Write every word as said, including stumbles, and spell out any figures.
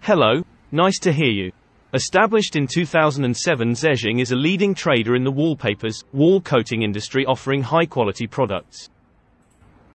Hello, nice to hear you. Established in two thousand seven, Zhejiang is a leading trader in the wallpapers, wall coating industry, offering high-quality products.